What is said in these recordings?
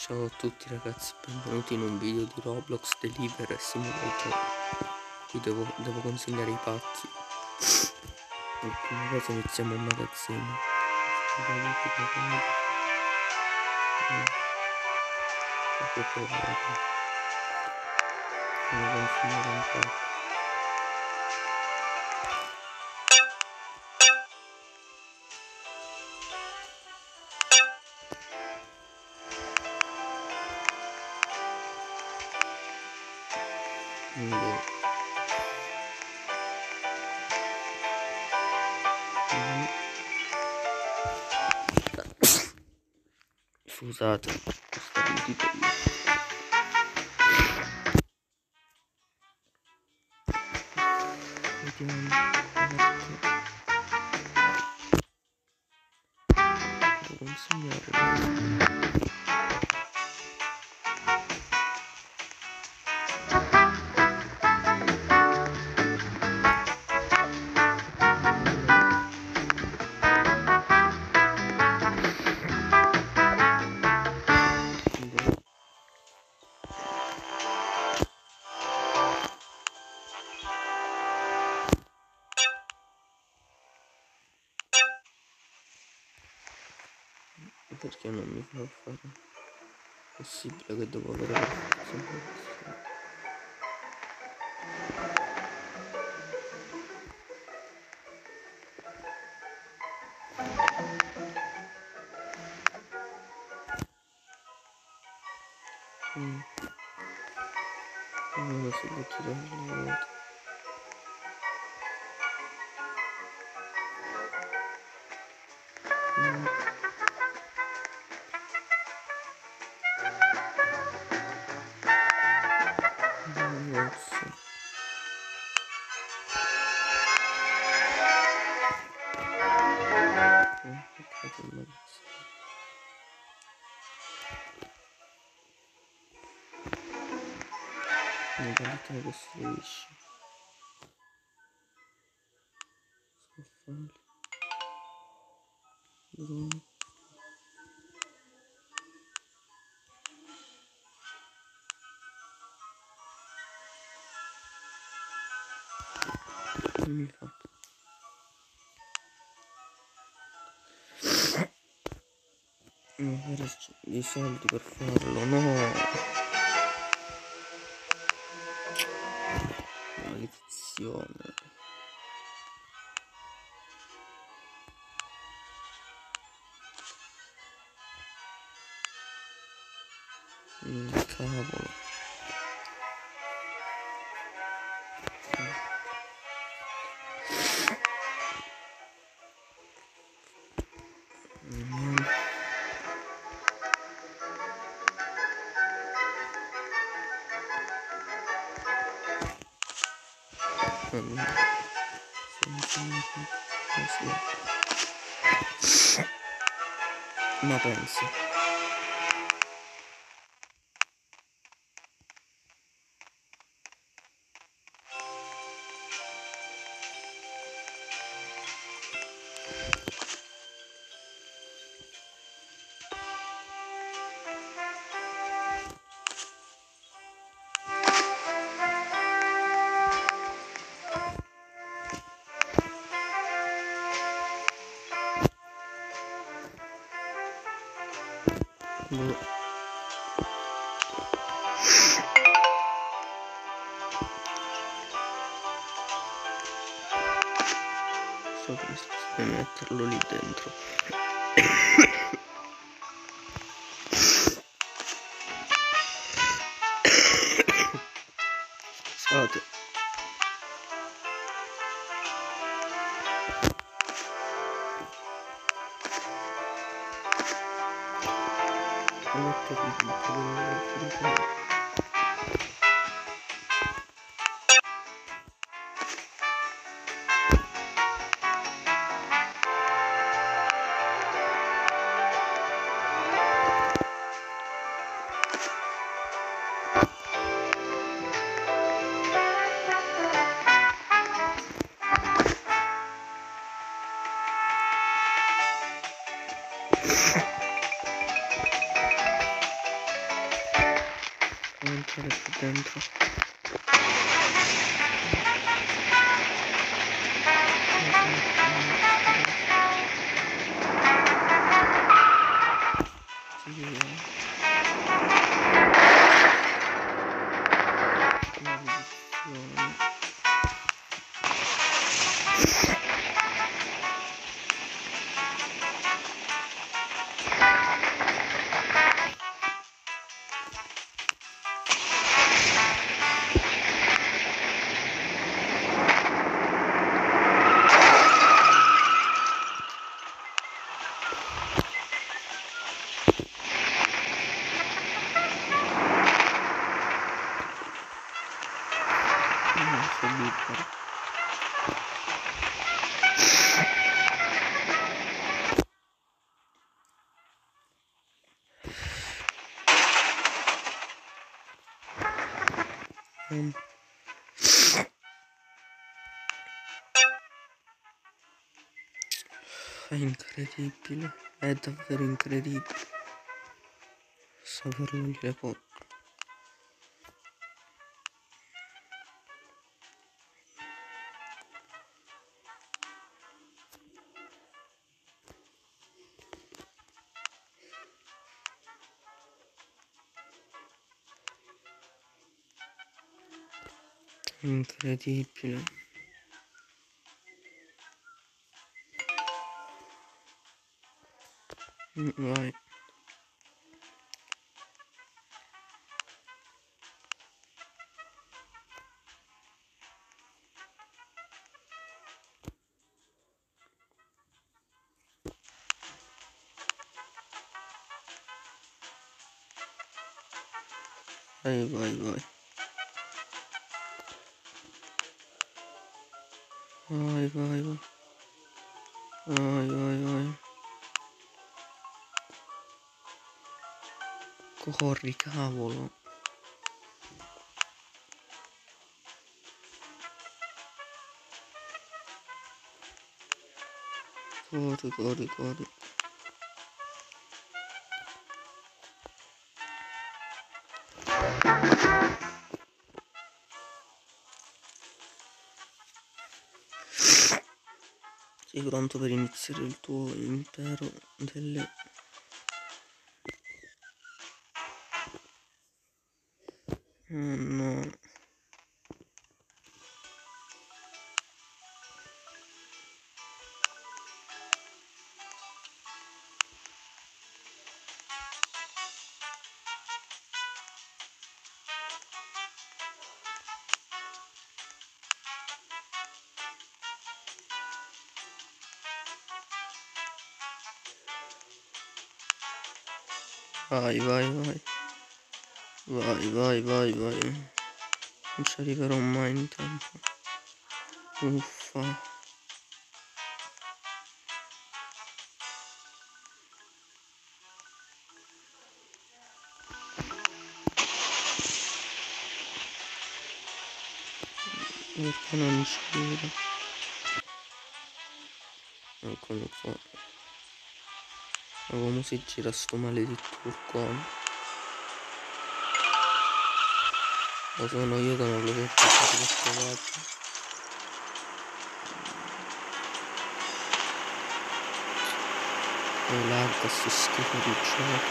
Ciao a tutti ragazzi, benvenuti in un video di Roblox Deliver Simulator. Qui devo consegnare i pacchi. Per prima cosa iniziamo un magazzino. Devo consegnare un pacco. Scusate, sta udito io. Vediamo. Devo consegnare. Perché non mi fa fare? È possibile che devo avere la forza. Non si può tirare la volta. Modalità costruisci. Scaffali. Droni. Non mi fa. Non avere i soldi per farlo, no. Maledizione. Cavolo. Ma penso. So che sto metterlo lì dentro. Scusate. Non ho capito. entrare qui dentro. È incredibile, è davvero incredibile saperlo le cose. Incredibile. Vai. Vai, vai, vai. Vai, vai, vai. Vai, vai, vai. Corri, cavolo. Corri, corri, corri. Sei pronto per iniziare il tuo impero delle... Oh no. Vai, vai, vai. Vai, vai, vai, vai. Non ci arriverò mai in tempo. Uffa. Perché non ci vedo? Eccomi qua. Ma come si gira sto maledetto vulcano? Lo sono io che non lo so perché l'ho trovato. E larga sto schifo di gioco.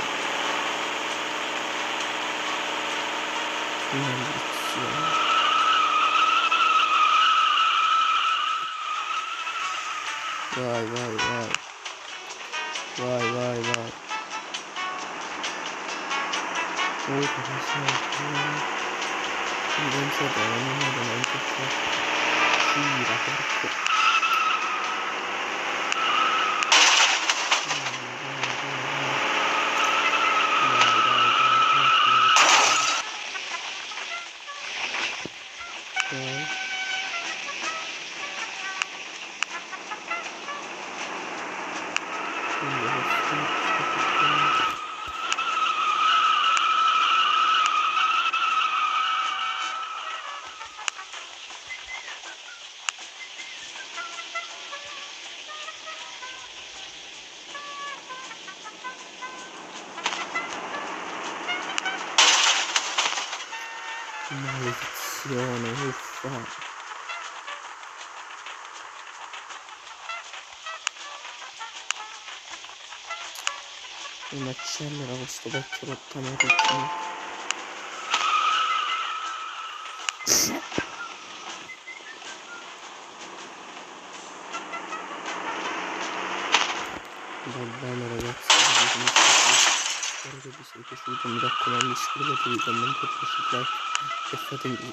Che maledizione. Vai, vai, vai. Vai, vai, vai. Oh, cosa sei? Non so bene, non vedo neanche qua. Gira, porco. Maledizione, uffa. Non accelera questo vecchio rottamarucchino. Va bene ragazzi, spero che vi sia piaciuto, mi raccomando iscrivetevi, commentate, lasciate like e fatevi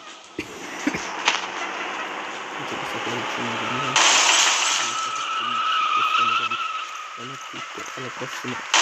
sapere il channel di me. Buona a tutti, alla prossima.